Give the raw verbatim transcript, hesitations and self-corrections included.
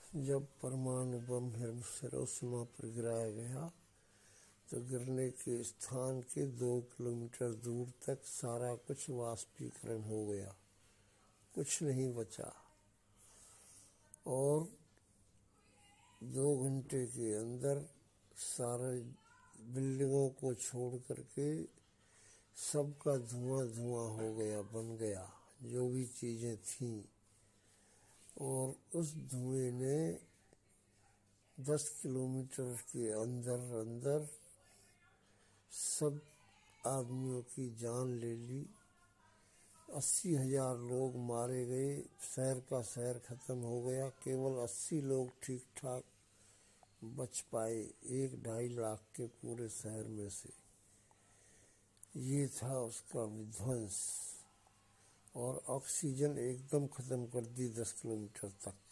जब परमाणु बम हिरोशिमा पर गिराया गया तो गिरने के स्थान के दो किलोमीटर दूर तक सारा कुछ वाष्पीकरण हो गया, कुछ नहीं बचा। और दो घंटे के अंदर सारे बिल्डिंगों को छोड़ करके सबका धुआं धुआं हो गया, बन गया जो भी चीजें थीं। और उस धुएं ने दस किलोमीटर के अंदर अंदर सब आदमियों की जान ले ली। अस्सी हजार लोग मारे गए, शहर का शहर खत्म हो गया। केवल अस्सी लोग ठीक ठाक बच पाए एक ढाई लाख के पूरे शहर में से। ये था उसका विध्वंस। और ऑक्सीजन एकदम खत्म कर दी दस किलोमीटर तक।